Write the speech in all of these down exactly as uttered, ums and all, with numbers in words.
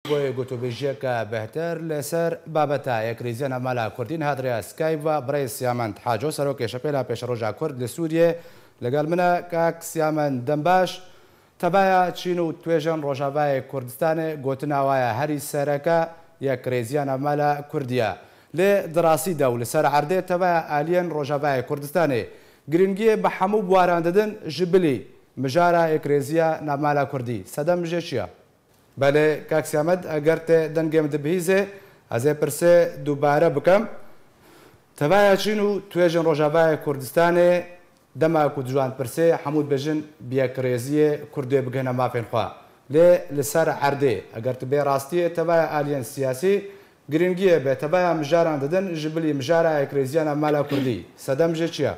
بۆیە گوتوبێژیەکە بەهتر لەسەر بابەتە یەکریزیە نەمالا کوردین هاتریا سکایڤە بڕێ سیامەند حاجۆ سەرۆکی شەپێلا پێشەڕۆژا کورد لە سووریێ لەگەڵ منە کاک سیامەند دەمباش تەبایە چین و توێژەن ڕۆژاوای کوردستانێ گوتناوایە هەری سەرەکە یەکریزیە نەمالا کوردیە لێ دراسیدا و لەسەر عەردێ تەبایە ئالیەن ڕۆژاوای کوردستانێ گرنگیە بە هەموو بوارانددن ji bilî mijara yekreziya namala Kurdî sedem jê çi ye belê kak Siyamed eger tê dengê min dibihîzê ez ê pirsê dubare bikim tevaya çîn û tuêjên Rojavayê Kurdistanê dema ku ciwan pirsê hemû dibêjin bi yekrêziyê Kurdê bigihîne mafên xwe lê li ser erdê eger tu bê rastiyê tevaya aliyên siyasî giringiye bê tevaya mijaran didin ji bilî mijara yekrêziya namala Kurdî sedem jê çi ye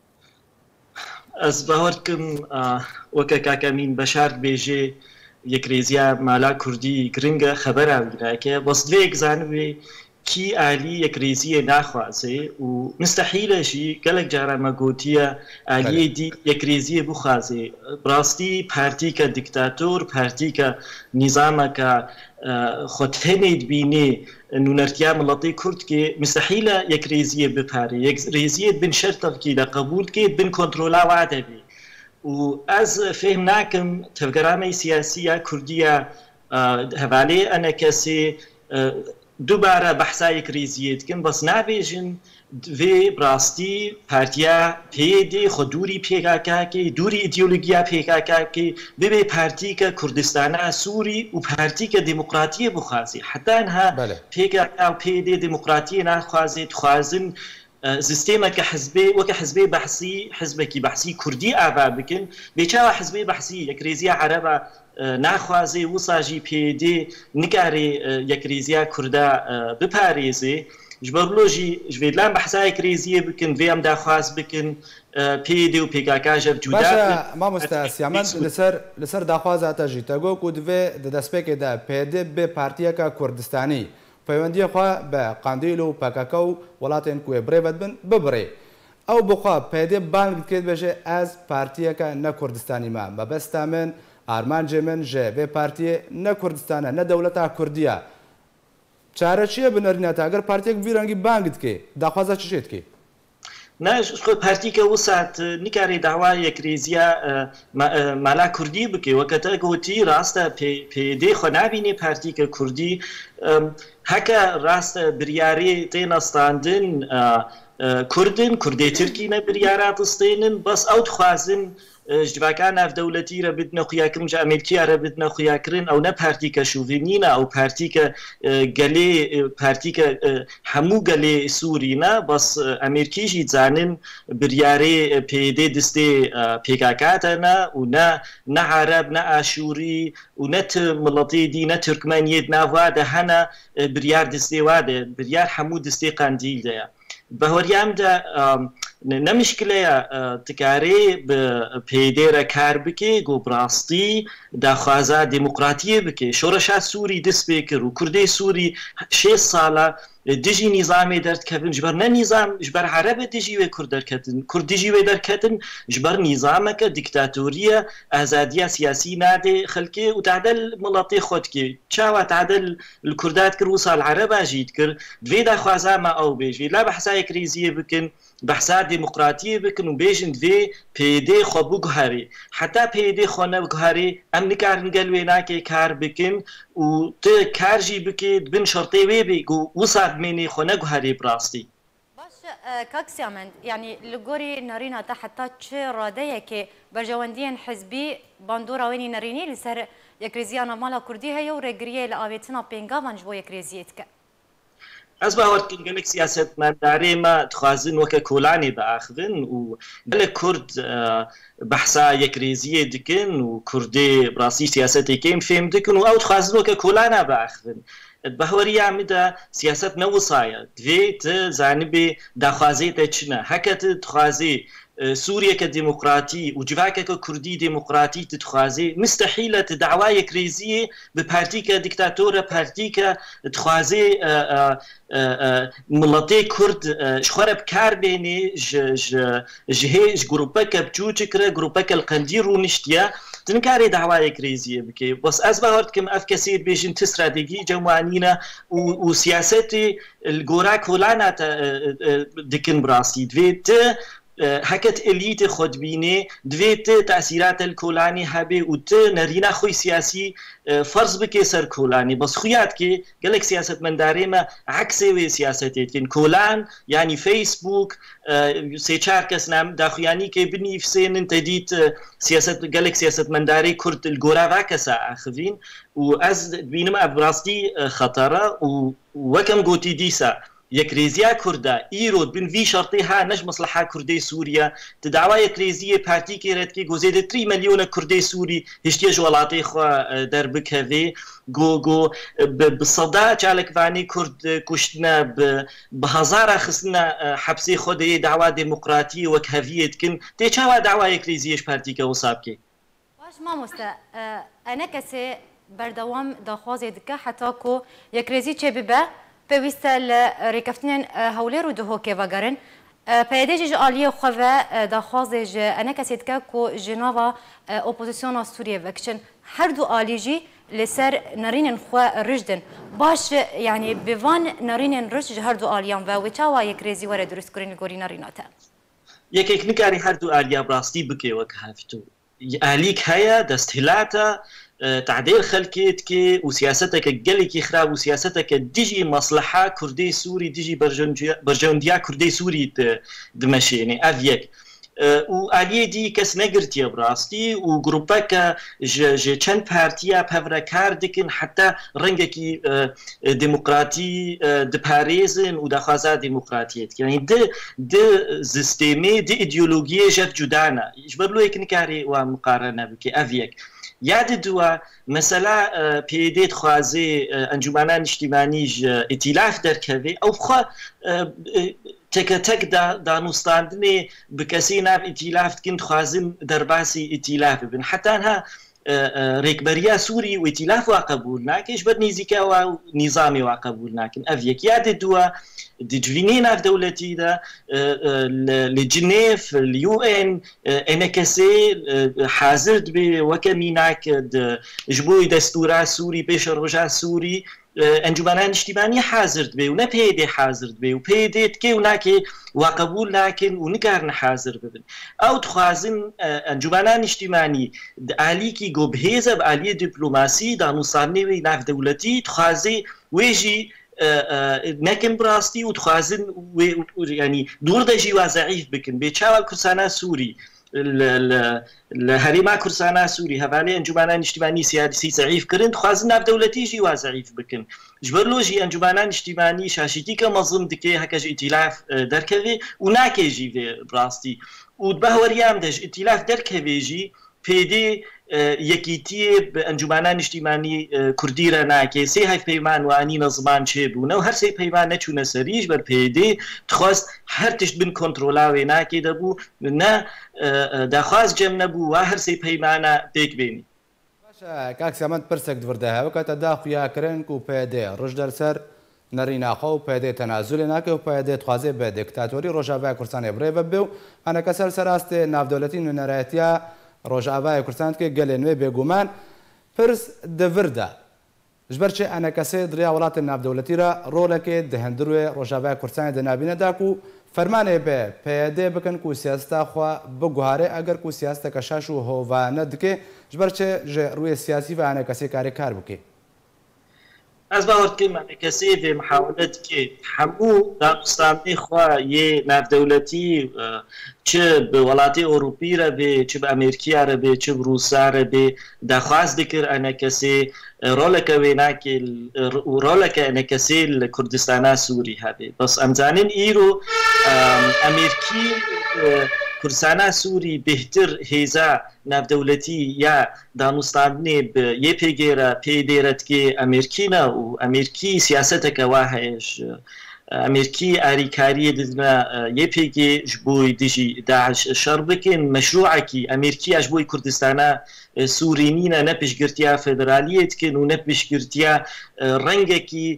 Ez bawer dikim weke Kakemîn Beşar bêje yekreziya mala Kurdî giring e xebera wînake bas divê zanibê kî alî yekreziyê naxwaze û mistehîl e jî gelek cara me gotiye aliyê dî yekreziyê bixwaze rastî partîka diktator partîka nîzameka xwe tenê dibînê nûnertiya miletê Kurd kê mistehîl e yekreziyê bipare yekreziyê bin şertekî de qebûl kê bin kontrola wa de bê û ez fêm nakim tevgeranê siyasî ya Kurdî ya hevalê ene kesê دوباره بحثا یکریزیه dikin bas nabêjin vê rastî partiya P Y D xwe dûrî P K K kê dûrî îdeolojiya P K K kê bibê partîka Kurdistana Sûrî û partîka demokratiyê bixwaze heta niha P K K û P Y D demokratiyê naxwaze dixwazin sistêmeke hizbê weke hizbê behsî hizbekî behsî Kurdî ava bikin bêçawa hizbê behsî yekreziya Ereba naxwaze wisa jî P Y D nikarê yekreziya Kurda biparêze ji ber lo jî ji vê dilan behsa yekreziyê bikin vê em daxwaz bikin P Y D û P K K ji cuda mamoste Siyamed li ser daxwaza te jî te got ku divê di destpêkê de P Y D bê partiyeka Kurdistanî peywendiya xwe bi Qandîl û P K K û welatên ku ê birêvet bin bibirê ew bixwe P Y D bang dike dibêje ez partiyeka ne Kurdistanî me mebesta min armancê min ji vê partiyê ne Kurdistan e ne dewleta Kurdî ye çare çi ye bi nêrîna te eger partiyek vî rengî bang dike daxwaza çi şê dike نه partîka wisat nikarê dawa yekreziya mala Kurdî bike weke te gotî rast e P Y D xwe nabîne partîka Kurdî heke rast e biryarê tên standin Kurdin Kurdê Tirkî ne biryara distênin bas ew dixwazin ji civaka navdewletî re bidine xuyakirin ji Amerîkaya re bidine xuyakirin ew ne partîka şûvenî ne ew partîka gelê partîka hemû gelê Sûrî ne bas Amerîkî jî zanin biryarê P Y D distê P K K te ne û ne ne Arab ne Aşûrî û ne ti miletê dî ne Tirkmeniyê di nav wa de hene biryar distê wa de biryar hemû distê Qandîl de ye بهوریام ده نمشکله تکاری به پیدر کار بکی گو براستی دخوازه دموکراتیه بکی شورشا سوری دست بکر و کرده سوری شش ساله دیجی نظامی درد کردن جبر نه نظام جبر عرب دیجی و کرد درد کردن کرد دیجی و درد کردن جبر نظام که دیکتاتوریه آزادی سیاسی ناده خلقی و تعدل ملاطی خود کی چه تعدل الکردات کر وصل عرب اجید کر دوی دخوازه ما او بیجی لا بحثا یکریزیه بکن بحثا دموکراتیه بکن و بیجن دوی پیده خو بگهاری حتی پیده خو نبگهاری ام نکارن گلوینا که کار بکن و ته کار جی بکید بن شرطی وی بگو وصل مني خو نگهاری براستی باش کاک سیامند یعنی لگوری نرینا تا حتی چه راده که برجواندین حزبی باندورا وینی نرینی لسر یکریزیا نمالا کردی هیا و رگریه لآویتنا پینگاوان جبو یکریزیت که از باور کن گلک سیاست منداری ما تخوازن وک کولانی بآخذن و گلک کرد بحثا یکریزیه دکن و کردی براسی سیاستی کم فهم دکن و او تخوازن وک کولانا بآخذن بهوری عمده سیاست نوصایا دوی ت زانبی دخوازی تچنه هکت تخوازی سوريا كديمقراطي وجفاكك كردي ديمقراطي تتخوازي مستحيلة دعواية كريزية ببارتيكا ديكتاتورة بارتيكا تخوازي ملتي كرد شخورة بكار بيني جهيج جروبك بچوچكرا جروبك القندير ونشتيا تنكاري دعواية كريزية بكي بس أزبهرت كم أف كثير بيجن تستراتيجي جوانينا وسياستي الجوراك ولانا دكن براسي دويت هكت إليت خود بيني دويت تأثيرات الكولاني هبي وت نرينا خوي سياسي فرض بكي سر كولاني بس خويات كي قالك سياسة من داريما عكسي سياستي كن كولان يعني فيسبوك سيشار كسنام داخياني كي بني فسين انت ديت سياسة قالك سياسة من داري كرد الجورا فاكسا أخذين وأز بينما أبراستي خطرة وكم قوتي ديسا يكريزيا كردا إيرود بن في شرطها نج مصلحة كردي سوريا تدعوا يكريزية بارتي كيرت كي جوزيد ثلاثة مليون كردي سوري هشتيج ولاطي خوا دربك هذي جو جو بالصداع جالك فاني كرد كشتنا بهزارة خصنا حبسي خدي دعوة ديمقراطية وكهفية كن تيجوا دعوة يكريزية بارتي كوسابكي واش ما مستا أنا كسي بردوام داخوازي دكا حتى كو يكريزي تشبيبه پێویستە لە ڕێکەفتنێن هەولێر و دهۆکێ ڤەگەرن پەیدێژی ئالیە خوێ داخوازێژ ئەنە کەسێتکە کۆ ژێناڤا ئۆپۆزیسیۆنا سووریە ڤەکچن هەردوو ئالیژی لەسەر نەرینên خۆ ڕژدن باش یعنی بێڤان نەرینên ڕژ ji هەردوو ئالیان ڤە وێ چاوا یەکرێزی وەرە دروستکردنی گۆری نەریناتە یەکێک نکاری هەردوو ئالیا بڕاستی بکێ وەک هافتوو ئالیک هەیە دەستهێلاتە تعديل خلكيتك وسياستك قلكي خراب وسياستك ديجي مصلحة كردي سوري ديجي برجونديا كردي سوري دمشيني افيك وعليه دي كس نقرتي براستي وجروبك ج چند بارتيا بفرا كاردكن حتى رنجكي ديمقراطي دباريزن ودخازا ديمقراطيات يعني د د سيستمي د ايديولوجيه جد جدانا يجبر له يكنكاري ومقارنه بك افيك ياد دوا مثلا بيديت خوازي انجمانان اجتماعي ائتلاف دركبي او خو تك تك دا دانوستاندني بكسي ناف ائتلاف كنت خوازم درباسي ائتلاف بن حتى انها ريكبريا سوري وائتلاف وقبولنا كيش بد نيزيكا ونظامي وقبولنا كن افيك ياد دوا دجفينينا في دولتي دا لجنيف اليو ان انا كسي حاضر بوكميناك جبوي دستورا سوري بيش رجع سوري انجمانان اجتماعي حاضر بي ونا بيدي حاضر بي وبيدي تكي وناكي وقبول لكن ونكارن حاضر ببن او تخازن انجمانان اجتماعي عليكي جو بهيزه بعاليه دبلوماسي دا نصاني ناف دولتي تخازي ويجي نكن براستي وتخازن يعني دور دجي وضعيف بكن بيتشاول كرسانا سوري الهريما كرسانا سوري هفالي انجمانان اجتماعي سياسي ضعيف كرن تخازن ناف دولتي جي وضعيف بكن جبرلوجي انجمانان اجتماعي شاشتي كمنظم دكي هكاج ائتلاف دركبي وناكي جي براستي وبهوريام دج ائتلاف دركبي جي بيدي یەکیتی ئەنجومانان نیشتیمانی کوردی رە ناکێ سێ هەف پەیمان وانی نەزمان چێ بوونە و هەر سێ پەیمان نەچوونە سەریش بەر پێدێ تخواست هەر تشت بن کۆنتڕۆلاوێ ناکێ دەبوو نە داخواست جەم نەبوو وا هەر سێ پەیمانە پێک بێنی باشە کاک سامەند پرسێک دووردەهەوە کاتە داخویاکردن و پێدێ ڕژ دەرسەر نەڕیناخۆ و پێدێ تەنازولێ ناکە و پێدێ تخوازێ بە دێکتاتۆری ڕۆژاوای کوردستانی بڕێ بەبێ و ئەنەکە سەر سەراستێ ناودەوڵەتی نوێنەرایەتیە ڕۆژاوای کوردستان کە گەلێ نوێ بێگومان پرس دەڤردا ji ber çê enekesê diriya welatên navdewletî re rolekê di hindirûyê Rojavaya Kurdistanê di navîne da ku fermanê bê P Y D bikin ku siyaseta xwe biguhare eger ku siyaseteke şaş û hovane dike ji ber çê ji rûyê siyasî ve enekesê karê kar bike. از باورد که انعکاسی و محاولت که همو دانستانی خوا یه نافدولتی چه به ولایت اروپی را به چه به امریکا را به چه به روسا را به دخواست دکر انعکاسی رول که وینا که رول که انعکاسی کردستان سوری هبه بس امزانین ایرو امریکی کردستان سوری بهتر هیزا نافدولتی یا دانستانی به یه پیگیره پیدیرت که امریکی نه و امریکی سیاست که واهش امريكي اريكاري دنا يبيجي جبوي ديجي داعش شربكن مشروعكي امريكي اجبوي كردستانا سورينينا نبش قرتيا فدراليتكن ونبش قرتيا رنجكي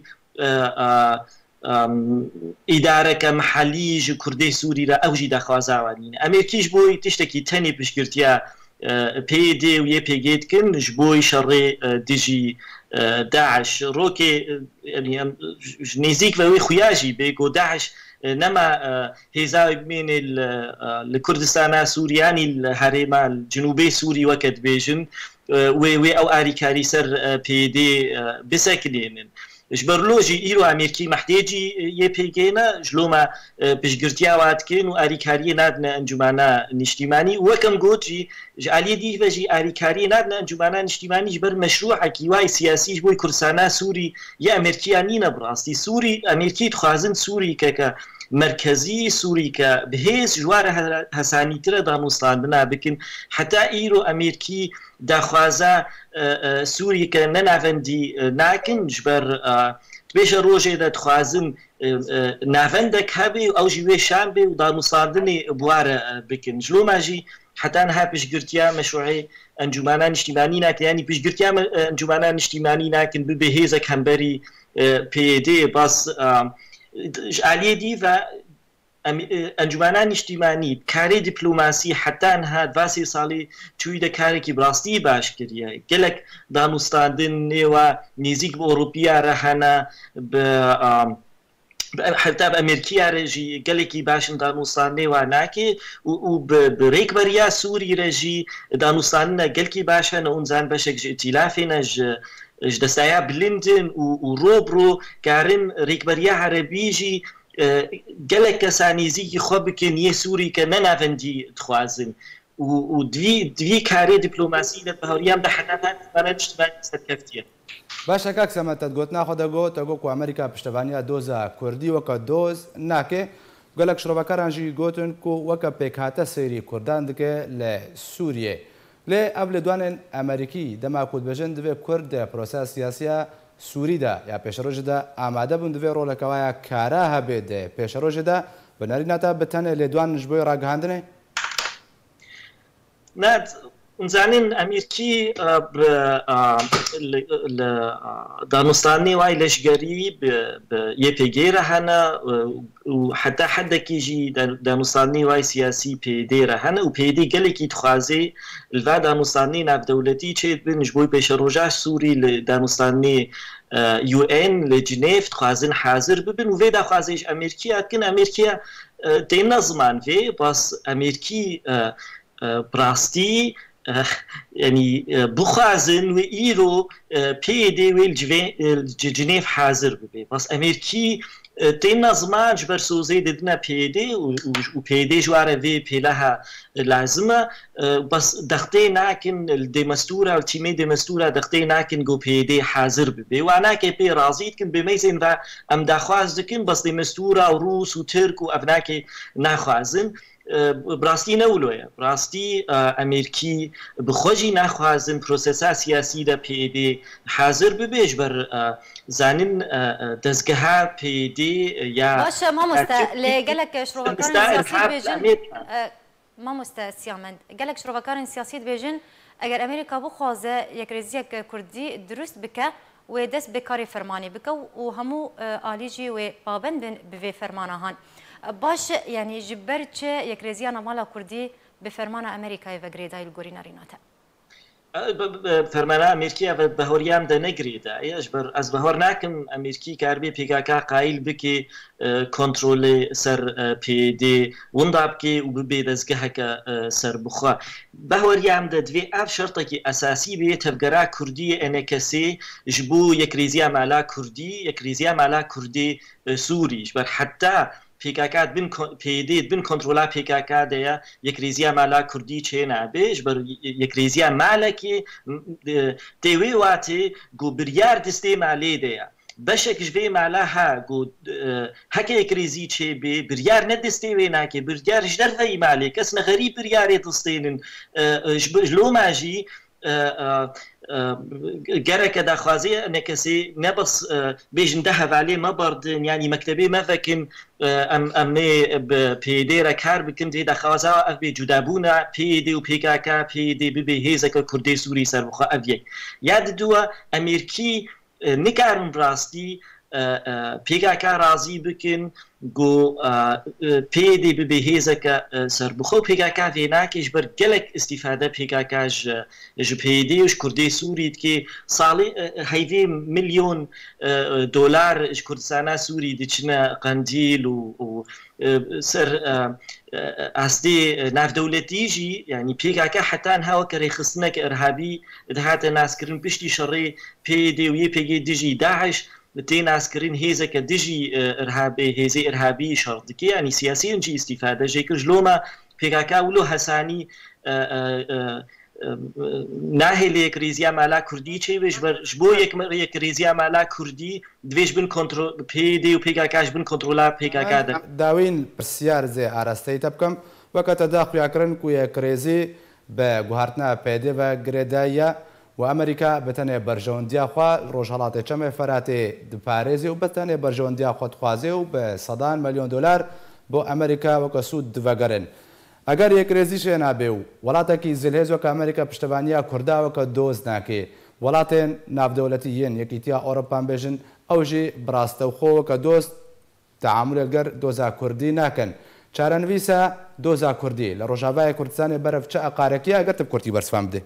اداره محلي جو كردي سوري را اوجي دخوازاوانين امريكي جبوي تشتكي تاني بش قرتيا بي دي و يبيجي كن جبوي شري ديجي داعش روكي يعني نيزيك وي خوياجي بيكو داعش نما هزاوي من الكردستان سورياني الهريمة الجنوبي سوري وكد بيجن وي او اريكاري سر بي دي بسكنين جبرلوجي ايرو امريكي محتاجي يبيجينا جلوما بشجرتيا واتكن واريكاري نادنا انجمانا نشتيماني وكم قوتي علي دي فجي اريكاري نادنا انجمانا نشتيماني جبر مشروع كيواي سياسي جبوي كرسانا سوري يا امريكيانينا براستي سوري امريكي تخازن سوري كك مركزي سوري كبهيز جوار هساني ترى دانوستاندنا بكن حتى ايرو امريكي داخوازا سوري كننافندي ناكن جبر بيش روجي دا تخوازن نافندك هبي او جوي شامبي ودانوستاندني بوار بكن جلو ماجي حتى انها بيش قرتيا مشروعي انجمانا اجتماعي ناكن يعني بيش قرتيا انجمانا اجتماعي ناكن ببهيزك همبري بي دي بس علي دي و انجمنان اجتماعی کاری دیپلماسی حتی انها دواسی سالی توی دکاری که براستی باش کریه گلک دانوستاندن نیوا نزدیک به اروپیا رهنا به حتی به امریکا رجی گلکی باشن دانوستان نیوا ناکی و به ریکبریا سوری رجی دانوستان گلکی باشن اون زن باشک ائتلافی نج دستایا بلندن و روبرو کارن ریکبریا عربیجی گلک کسانی زی خوب که نیه سوری که ننافندی تخوازن و دوی دوی کاری دیپلماسی ده بهاریام ده حنفان فرنج و سرکفتیه. باشه که کسمت تقول ناخد گوت تقول کو امریکا پشتوانی دوزا کردی و که دوز نکه گلک شروعکارانجی گوتن کو و که پیکات سری کردان دکه ل سوریه. لی قبل دوان امریکی دما کود بجن دوی کرد پروسه سیاسی سوری دا یا پیشروج دا آماده بون دوی رول کوای کارا هبید پیشروج دا بناری نتا بتنه لی دوان نجبوی راگهاندنه؟ نه زانین امریکی دانوستانی وای لشگری به یه پیگیر هنه و حتی حد کیجی دانوستانی وای سیاسی پیدی رهنه و پیدی گلی کی تخوازی الوا دانوستانی ناف دولتی چه بینش بوی پیش روجاش سوری دانوستانی یو ان لجنیف تخوازن حاضر ببین و ویدا خوازیش امریکی اکن امریکی تینا زمان وی بس امریکی براستی يعني بخازن وإيرو بي دي والجنيف حاضر ببي بس أمريكي تينا زمان جبر سوزي ددنا بي دي و بي دي جوارة في بي لها لازمة بس دختي ناكن الدمستورة والتيمي دمستورة دختي ناكن جو بي دي حاضر ببي وانا كي بي رازيد كن بميزين و ام داخواز دكن بس دمستورة وروس وترك وابناكي ناخوازن براستی نولویه براستی امریکی بخوجی نخوازن پروسسا سیاسی دا پی دی حاضر ببیش بر زانین دزگاه پی دی یا باشه ما مستا لگلک شروعکارن سیاسی بیجن ما مستا سیامند گلک شروعکارن سیاسی بیجن اگر امریکا بخوازه یک ریزیک کردی درست بکه و دست بکاری فرمانی بکه و همو آلیجی و پابند به فرمانهان باش يعني جبرت يكريزيانا مالا كردي بفرمان امريكا وغريدا الغورينا ريناتا فرمان امريكا بهوريام ده نغريدا يجبر از بهور ناكم امريكي كاربي بيكاكا قايل بكي كنترول سر بي دي وندابكي وبي دزغهك سر بخوا بهوريام ده دوي اف شرطكي اساسي بي تفغرا كردي انكسي جبو يكريزيا مالا كردي يكريزيا مالا كردي سوري جبر حتى پیکاکات بین پیدید بین کنترل پیکاکات دیا یک ریزیا مالا کردی چه نبیش بر یک ریزیا مالا که دوی واتی گو بریار دسته مالی دیا بشک جوی مالا ها گو هک یک ریزی چه بی بریار ندسته وی ناکی بریار جدر وی مالی کس نغری بریاری دستینن جلو ماجی جرك داخوازي أنا كسي نبص بيجن دهب عليه ما برد يعني مكتبي ما فكم أم أمي بيدي ركار بكم دي داخوازا أبي جدابونا بيدي وبيكاكا بيدي ببي هيزك كردي سوري سربخا أبيك ياد دوا أمريكي نكارن براستي پیکاکا راضی بکن گو پیدی ببهیزک سربخو پیکاکا ویناکش بر گلک استفاده پیکاکا ج پیدی وش کردی سوری که سالی هیوی میلیون دلار ج کردستان سوری دیچنا قندیل و سر اصلی ناف دولتی جی یعنی پیکاکا حتی هوا کری خصنک ارهابی دهات ناس کرن پشتی شری پیدی و یه پیگی دیجی داعش تين عسكرين هيزك ديجي ارهابي هيزي ارهابي شرطكي يعني سياسيا جي استفاده جيكر جلوما بيكاكا ولو هساني ناهي كريزيا مالا كردي شي ويش جبو يك كريزيا مالا كردي دويش بن كنترول بيدي و بيكاكاش بن كنترولا بيكاكا داوين برسيار زي ارستي تبكم وقت تداخل يكرن كو كريزي بغهارتنا بيدي و غريدايا وأمريكا بتنه برجونديا خوا روجالات چمه فراتي دپاريزي وبتنه برجونديا خوا تخوازي وبصدان مليون دولار بو أمريكا وكسود دفقرن اگر یک ريزيش نابيو ولاتكي زلهز وك أمريكا پشتوانيا كردا وك دوز ناكي ولاتن ناف دولتيين يكيتيا أوروبان بيجن أوجي براستو خو وك دوز تعامل الجر دوزا كردي ناكن چارنويسا دوزا كردي لروجاواي كردستان برف چا اقاركيا اگر تب كردي برس فهم ده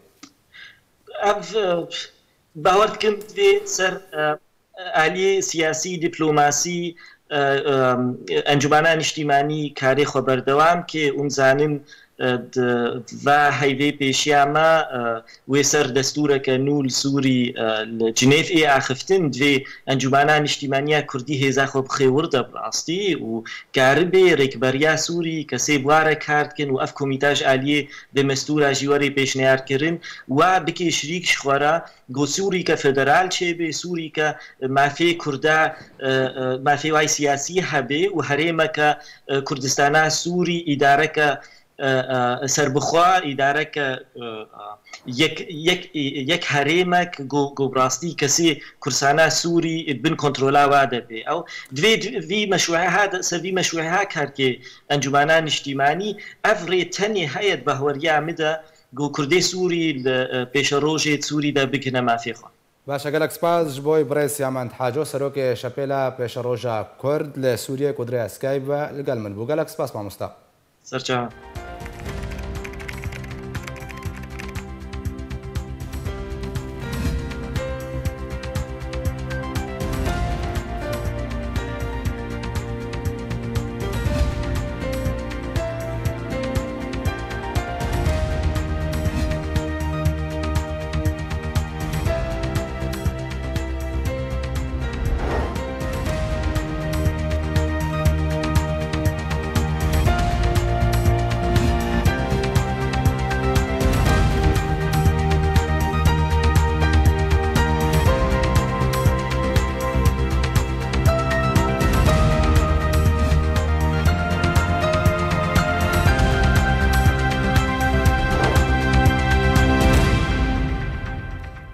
باورد كنت في سر آلية سياسي دبلوماسي انجمنان اجتماعي كاري خبر دوام كي امزانن و هيدي بيشياما ويسر دستورك نول سوري جنيف اي اخفتن دوي انجمنان اجتماعية كردي هزا خب خيورد براستي و كاربي ركبريا سوري كسي بوارا كاردكن و اف كوميتاج آلية دمستورا جيواري بيشنيار كرن و بكي شريك شخورا گو سوری که فدرال چه به سوری که مافی کرده مافی وای سیاسی هبه و هرمه که کردستان سوری اداره که سربخوا اداره که یک یک یک هرمه که گو گو براستی کسی کردستان سوری بن کنترلا واده به او دوی وی مشروعه هذا سوی مشروعه ها کرد که انجمنان اجتماعی افری تنی هیئت بهوریه مده گو کردی سوری پیش روزی سوری دا بکنه مافی خو. باشه گلک سپاس جبوی برایس یامند حاجو سروک شپیلا پیش روزا کرد لسوریه کدره اسکایب و لگل من بو گلک سپاس ما مستق. سرچه.